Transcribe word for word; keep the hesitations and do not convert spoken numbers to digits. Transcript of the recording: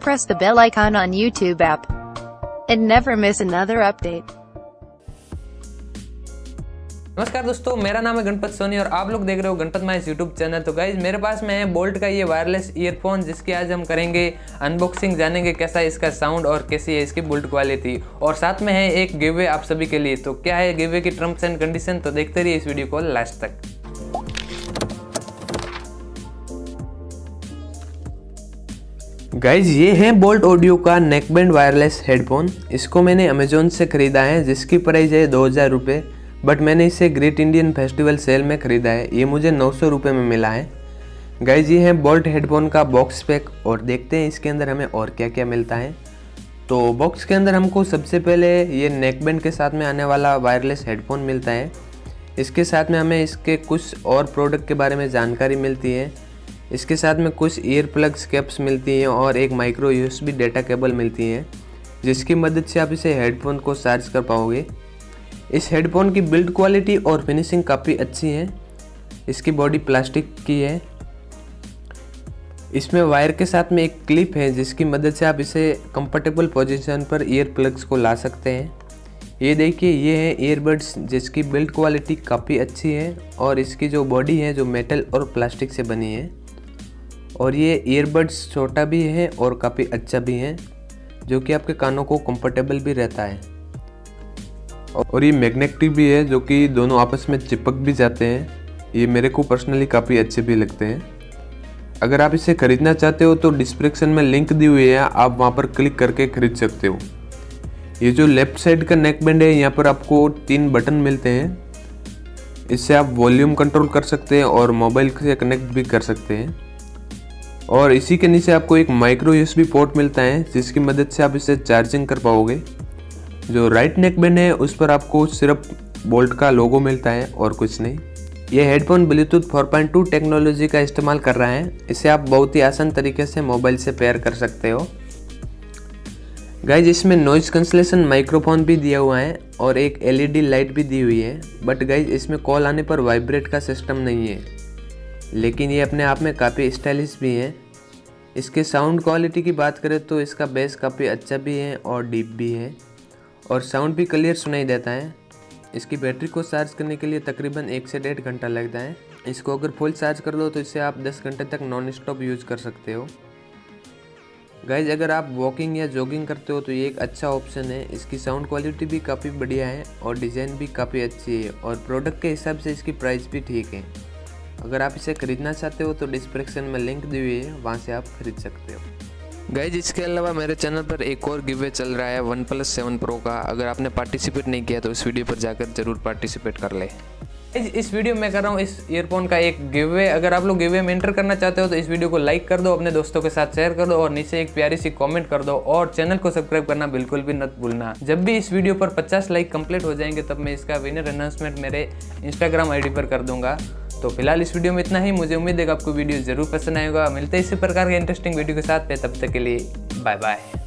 press the bell icon on YouTube app and never miss another update. नमस्कार दोस्तों, मेरा नाम है गणपत सोनी और आप लोग देख रहे हो गणपत माइस यूट्यूब चैनल। तो गाइज मेरे पास में है बोल्ट का ये वायरलेस ईयरफोन, जिसकी आज हम करेंगे अनबॉक्सिंग, जानेंगे कैसा है इसका साउंड और कैसी है इसकी बिल्ड क्वालिटी। और साथ में है एक गिवअवे आप सभी के लिए। तो क्या है गिवअवे की टर्म्स एंड कंडीशन, तो देखते रहिए इस वीडियो को लास्ट तक। गाइज ये है बोल्ट ऑडियो का नेकबैंड वायरलेस हेडफोन। इसको मैंने अमेजोन से ख़रीदा है, जिसकी प्राइस है दो हज़ार रुपये, बट मैंने इसे ग्रेट इंडियन फेस्टिवल सेल में ख़रीदा है। ये मुझे नौ सौ रुपये में मिला है। गाइज ये है बोल्ट हेडफोन का बॉक्स पैक और देखते हैं इसके अंदर हमें और क्या क्या मिलता है। तो बॉक्स के अंदर हमको सबसे पहले ये नेकबैंड के साथ में आने वाला वायरलेस हेडफोन मिलता है। इसके साथ में हमें इसके कुछ और प्रोडक्ट के बारे में जानकारी मिलती है। इसके साथ में कुछ ईयर प्लग्स कैप्स मिलती हैं और एक माइक्रो यूएसबी डेटा केबल मिलती है, जिसकी मदद से आप इसे हेडफोन को चार्ज कर पाओगे। इस हेडफोन की बिल्ड क्वालिटी और फिनिशिंग काफ़ी अच्छी है। इसकी बॉडी प्लास्टिक की है। इसमें वायर के साथ में एक क्लिप है, जिसकी मदद से आप इसे कंफर्टेबल पोजीशन पर ईयर प्लग्स को ला सकते हैं। ये देखिए, ये है ईयरबड्स, जिसकी बिल्ड क्वालिटी काफ़ी अच्छी है और इसकी जो बॉडी है जो मेटल और प्लास्टिक से बनी है। और ये ईयरबड्स छोटा भी है और काफ़ी अच्छा भी है, जो कि आपके कानों को कंफर्टेबल भी रहता है। और ये मैग्नेटिक भी है, जो कि दोनों आपस में चिपक भी जाते हैं। ये मेरे को पर्सनली काफ़ी अच्छे भी लगते हैं। अगर आप इसे ख़रीदना चाहते हो तो डिस्क्रिप्शन में लिंक दी हुई है, आप वहाँ पर क्लिक करके ख़रीद सकते हो। ये जो लेफ़्ट साइड का नेक बैंड है, यहाँ पर आपको तीन बटन मिलते हैं। इससे आप वॉल्यूम कंट्रोल कर सकते हैं और मोबाइल से कनेक्ट भी कर सकते हैं। और इसी के नीचे आपको एक माइक्रो यूएसबी पोर्ट मिलता है, जिसकी मदद से आप इसे चार्जिंग कर पाओगे। जो राइट नेक बैंड है उस पर आपको सिर्फ बोल्ट का लोगो मिलता है और कुछ नहीं। यह headphone bluetooth four point two technology का इस्तेमाल कर रहा है। इसे आप बहुत ही आसान तरीके से मोबाइल से पेयर कर सकते हो। गाइज इसमें नॉइज कैंसलेशन माइक्रोफोन भी दिया हुआ है और एक एलईडी लाइट भी दी हुई है। बट गाइज इसमें कॉल आने पर वाइब्रेट का सिस्टम नहीं है, लेकिन ये अपने आप में काफ़ी स्टाइलिश भी है। इसके साउंड क्वालिटी की बात करें तो इसका बेस काफ़ी अच्छा भी है और डीप भी है और साउंड भी क्लियर सुनाई देता है। इसकी बैटरी को चार्ज करने के लिए तकरीबन एक से डेढ़ घंटा लगता है। इसको अगर फुल चार्ज कर दो तो इसे आप दस घंटे तक नॉन स्टॉप यूज़ कर सकते हो। गाइज अगर आप वॉकिंग या जॉगिंग करते हो तो ये एक अच्छा ऑप्शन है। इसकी साउंड क्वालिटी भी काफ़ी बढ़िया है और डिज़ाइन भी काफ़ी अच्छी है और प्रोडक्ट के हिसाब से इसकी प्राइस भी ठीक है। अगर आप इसे ख़रीदना चाहते हो तो डिस्क्रिप्शन में लिंक दी हुई है, वहाँ से आप खरीद सकते हो। गाइज इसके अलावा मेरे चैनल पर एक और गिवअवे चल रहा है वन प्लस सेवन प्रो का। अगर आपने पार्टिसिपेट नहीं किया तो इस वीडियो पर जाकर जरूर पार्टिसिपेट कर ले। इस वीडियो में कर रहा हूँ इस ईयरफोन का एक गिवअवे। अगर आप लोग गिवअवे में एंटर करना चाहते हो तो इस वीडियो को लाइक कर दो, अपने दोस्तों के साथ शेयर कर दो और नीचे एक प्यारी सी कमेंट कर दो और चैनल को सब्सक्राइब करना बिल्कुल भी मत भूलना। जब भी इस वीडियो पर पचास लाइक कंप्लीट हो जाएंगे तब मैं इसका विनर अनाउंसमेंट मेरे इंस्टाग्राम आई डी पर कर दूंगा। तो फिलहाल इस वीडियो में इतना ही। मुझे उम्मीद है कि आपको वीडियो जरूर पसंद आएगा। मिलते हैं इसी प्रकार के इंटरेस्टिंग वीडियो के साथ। तब तक के लिए बाय बाय।